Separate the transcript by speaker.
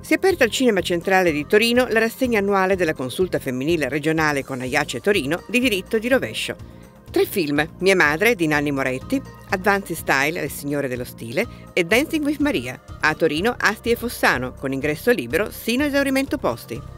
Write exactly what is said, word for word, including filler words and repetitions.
Speaker 1: Si è aperta al Cinema Centrale di Torino la rassegna annuale della consulta femminile regionale con Aiace Torino di diritto di rovescio. Tre film: Mia madre di Nanni Moretti, Advanced Style, Le signore dello stile e Dancing with Maria. A Torino, Asti e Fossano, con ingresso libero sino a esaurimento posti.